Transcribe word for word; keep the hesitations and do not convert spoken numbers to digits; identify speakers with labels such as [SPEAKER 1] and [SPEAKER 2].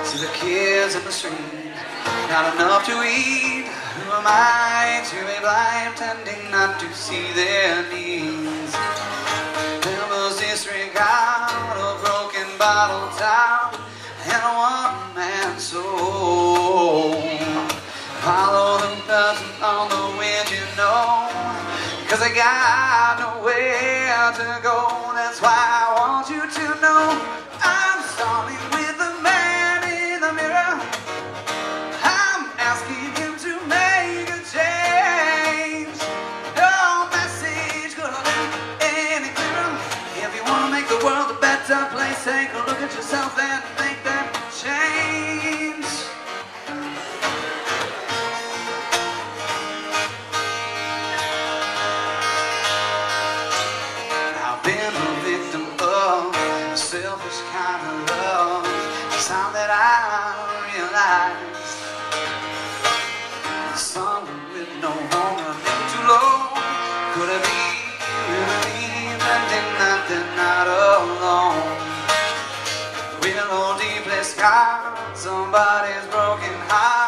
[SPEAKER 1] to the kids in the street. Not enough to eat. Who am I to be blind, pretending not to see their needs? Members disregard a broken bottle top and a one-man soul. Follow the person on the wind, you know, 'cause I got nowhere to go. That's why I want you to know I'm starting with the man in the mirror. I'm asking him to make a change. No message could have been any clearer. If you want to make the world a better place, take a look at yourself and make that change. I've been a victim of a selfish kind of love. It's time that I realize someone with no home, nothing too low. Could it be really bending that they're not alone? We're all deeply scarred, somebody's broken heart.